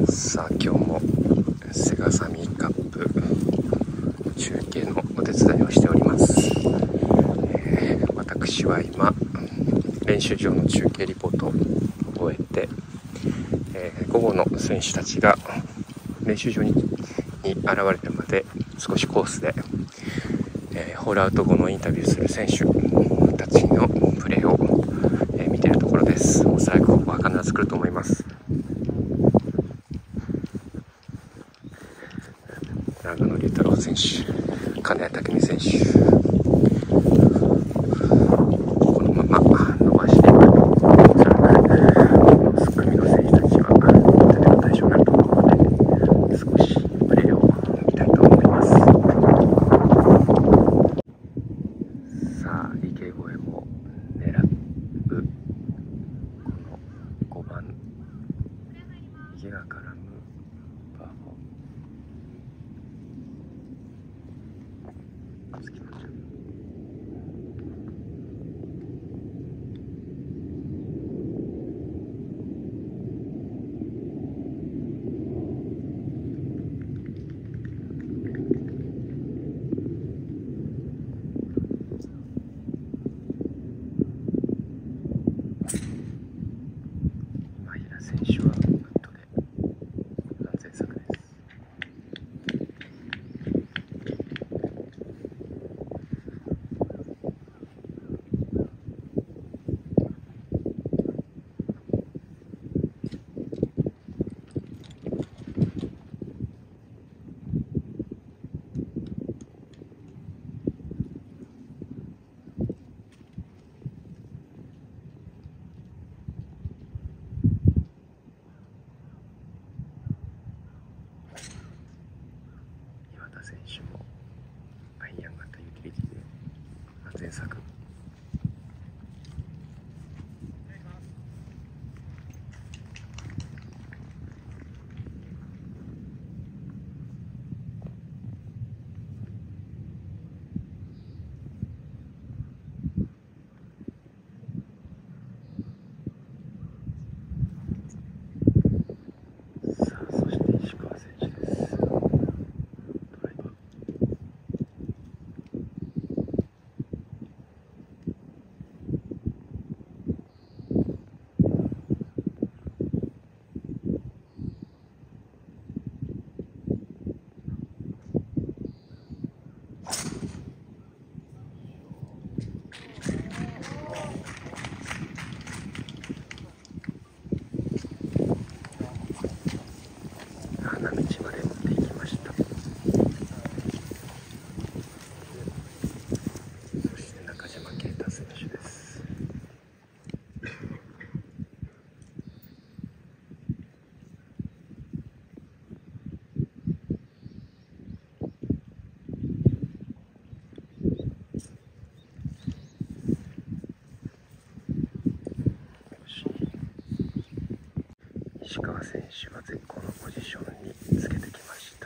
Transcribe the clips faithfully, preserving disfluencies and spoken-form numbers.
さあ今日もセガサミーカップ中継のお手伝いをしております。えー、私は今練習場の中継リポートを終えて、えー、午後の選手たちが練習場にに現れるまで少しコースで、えー、ホールアウト後のインタビューする選手たちのプレーを、えー、見ているところです。おそらくここは必ず来ると思います。長野龍太郎選手、金谷拓実選手、このまま伸ばしていくと、おそらくすっ組の選手たちはとても対象になると思うので、少しプレーを見たいと思います。さあ池越えを狙うこのごばん、池が絡むパーフォー。選手はウッドで安全策です。選手もアイアン型ユーティリティで安全策。さあそして石川選手です。花道まで持っていきました。そして中島啓太選手です。石川選手は絶好のポジションにつけてきました。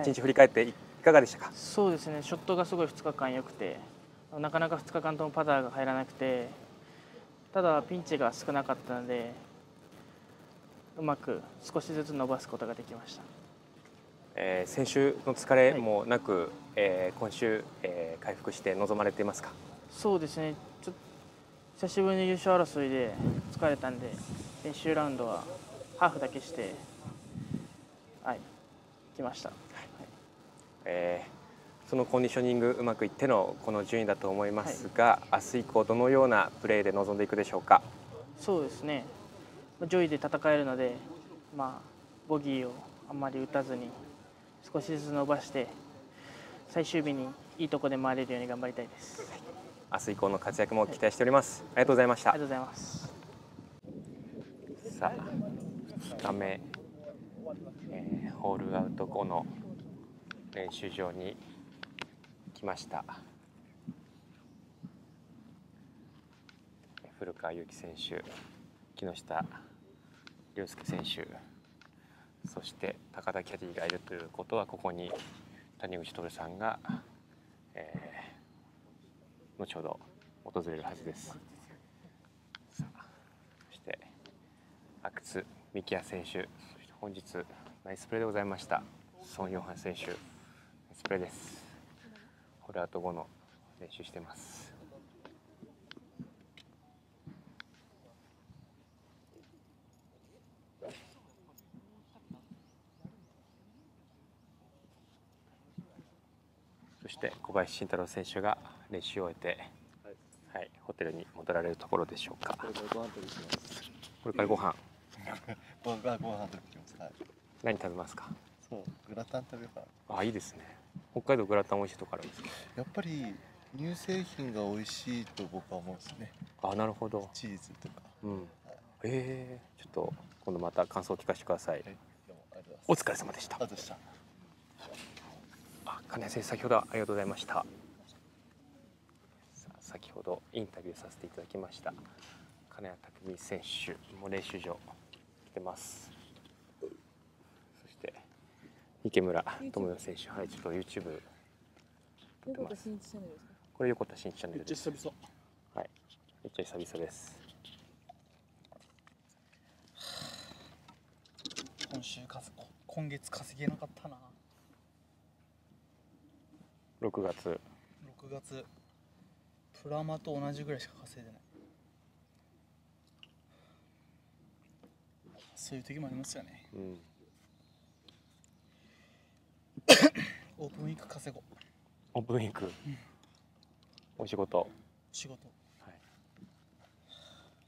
日振り返っていかがでしたか？ そうですね、ショットがすごいふつかかん良くて、なかなかふつかかんともパターが入らなくて、ただピンチが少なかったので、うまく少しずつ伸ばすことができました。 えー、先週の疲れもなく、はい、えー、今週、えー、回復して臨まれていますか？ そうですね、ちょっと久しぶりに優勝争いで疲れたんで、練習ラウンドはハーフだけして、はい、来ました。はい、 えー、そのコンディショニングうまくいってのこの順位だと思いますが、はい、明日以降どのようなプレーで臨んでいくでしょうか？そうですね、上位で戦えるので、まあ、ボギーをあんまり打たずに少しずつ伸ばして最終日にいいところで回れるように頑張りたいです。明日以降の活躍も期待しております。はい、ありがとうございました。ありがとうございます。さあ、ふつかめ、えー、ホールアウト後の練習場に来ました。古川祐希選手、木下稜介選手、そして高田キャディがいるということは、ここに谷口徹さんが、えー、後ほど訪れるはずです。さあ、そして阿久津幹也選手、そして本日ナイスプレーでございましたソン・ヨハン選手、ナイスプレーです。ホールアウト後の練習してます。そして小林慎太郎選手が練習を終えて、はいはい、ホテルに戻られるところでしょうか。これからご飯取りします。これからご飯。これからご飯取ります。はい。何食べますか？そう、グラタン食べようかな。あ、いいですね。北海道グラタン美味しいとこあるんですか？やっぱり乳製品が美味しいと僕は思うんですね。あ、なるほど。チーズとか。うん。はい、ええー、ちょっと今度また感想を聞かせてください。はい、お疲れ様でした。ありがとうございました。金谷選手、先ほどはありがとうございました。さあ、先ほどインタビューさせていただきました金谷拓実選手も練習場来てます。そして池村智代選手、はい、ちょっと YouTube 横田新一チャンネルですか？これ横田新一チャンネルです。めっちゃ久々。はい、めっちゃ久々です。今週かす今月稼げなかったな。ろくがつろくがつプラマと同じぐらいしか稼いでない。そういう時もありますよね。うん、オープンウィーク稼ごう。オープンウィーク、うん、お仕事お仕事、はい、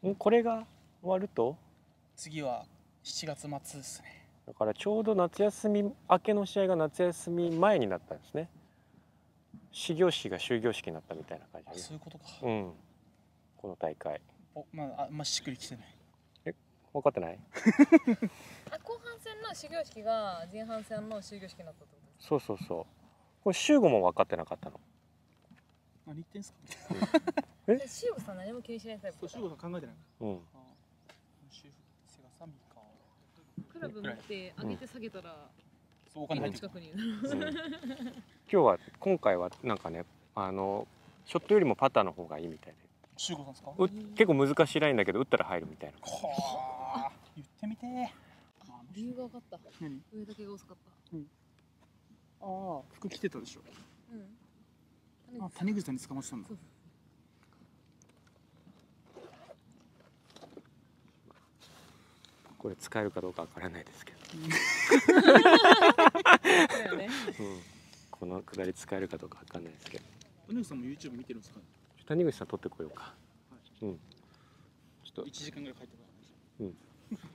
もうこれが終わると次はしちがつ末ですね。だからちょうど夏休み明けの試合が夏休み前になったんですね。始業式が終業式になったみたいな感じで、ね、そういうことか。うん。この大会。お、まあ、あんましっくりきてない。え、分かってない？あ、後半戦の始業式が前半戦の終業式になったってことですか？そうそうそう。これ週吾も分かってなかったの。何言ってんすか？え？週吾さん何も気にしないタイプ。週吾さん考えてない。うん。クラブ持って上げて下げたら。そうお金入って近くにいる。今日は今回はなんかね、あのショットよりもパターの方がいいみたいで。シュウゴさんですか？結構難しいラインだけど打ったら入るみたいな。はあ。言ってみて。理由が分かった。何？上だけが遅かった。うん。ああ、服着てたでしょ。うん。あ、谷口さんに捕まってたんだ。これ使えるかどうかわからないですけど。うん、このくだり使えるかどうかわかんないですけど。谷口さんも YouTube 見てるんですか？谷口さん撮ってこようか。はい、うん。ちょっといちじかんぐらい帰ってこない。うん。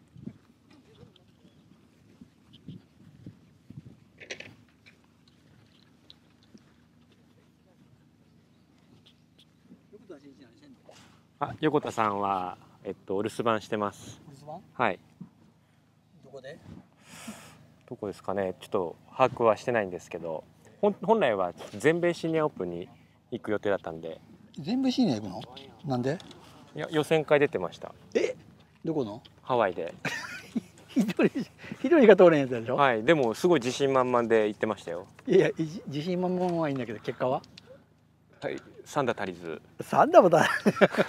あ、横田さんはえっとお留守番してます。お留守番？はい。どこで？どこですかね。ちょっと把握はしてないんですけど、本本来は全米シニアオープンに行く予定だったんで。全米シニア行くの？なんで？いや予選会出てました。え？どこの？ハワイで。 一人一人が通れんやつでしょ。 はい、でもすごい自信満々で言ってましたよ。 いやいや自信満々はいいんだけど結果ははい、さん打足りず。 さん打もだ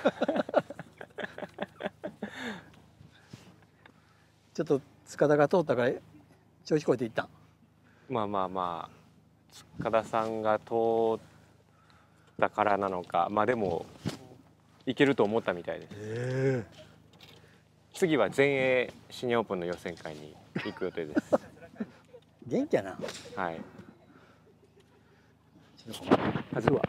ちょっと塚田が通ったから調子こいていったん。 まあまあまあ塚田さんが通ったからなのか、まあでもいけると思ったみたいです。 え次は全英シニアオープンの予選会に行く予定です。 元気やな。 はい。 はずは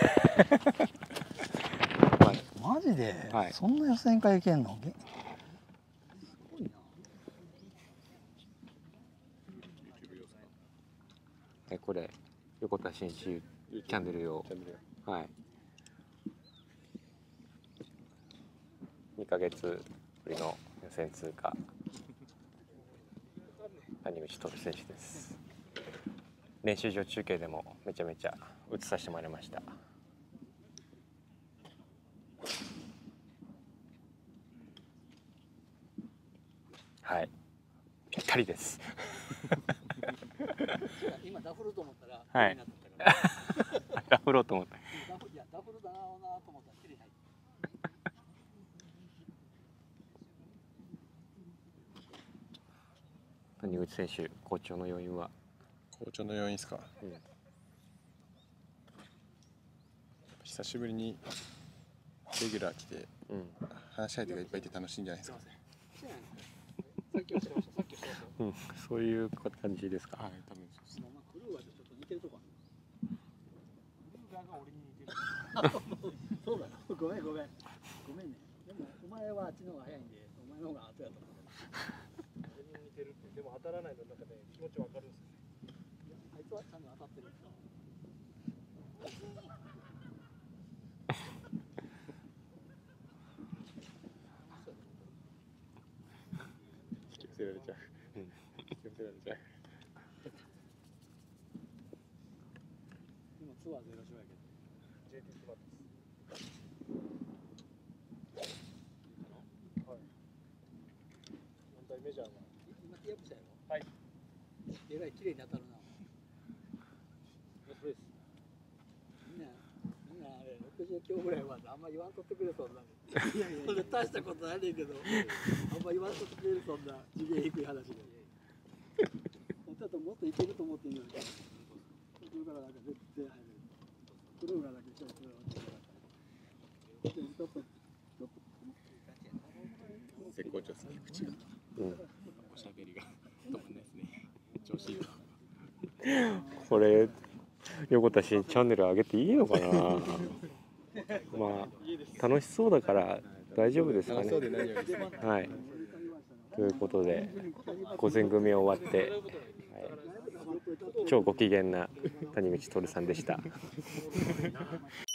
まマジで、 はい、 そんな予選会行けんの？げすごいな。 えこれ横田真一チャンネル用。はい。にかげつぶりの予選通過。谷口徹選手です。練習場中継でもめちゃめちゃ映させてもらいました。はい、ぴったりです。 今ダフると思ったら、 はい。ダフろうと思った。 いやダフるだなと思ったらきれいに入った。 谷口選手好調の要因は？ 好調の要因ですか、うん、久しぶりにレギュラー来て、うん、話し相手がいっぱいいて楽しいんじゃないですか。 うん、そういう感じですか。 はい、多分そうです。 クルーはちょっと似てるとこある。クルーが俺に似てる。そうだよ。ごめんごめんごめんね。でもお前はあっちの方が早いんで、お前の方が後やと思う。 俺に似てるって、でも当たらないのなんかね、気持ちわかるんですよ。 あいつはちゃんと当たってるんですよ。 引き寄せられちゃう。引き寄せられちゃう。 今ツアーゼロ勝やけど。 ジェーティー ツバです。はい。四大メジャーは。 今ティーアップしたやろ。 はい。 えらい綺麗に当たるな。 それです。 みんな、みんなあれろくじゅうきょうぐらいまであんま言わんとってくれそうな。いやいや、それ大したことないねんけど、あんま言わんとってくれるそんな次元低い話で。本当だともっといけると思っているのに。それからなんか絶対入る。クルーがだけちょっとちょっとちょっと絶好調ですね。口が。うん。おしゃべりが止まんないですね。調子いいわ。 これ横田新チャンネル上げていいのかな。まあ楽しそうだから大丈夫ですかね。はい。ということで午前組終わって、はい、超ご機嫌な谷口徹さんでした。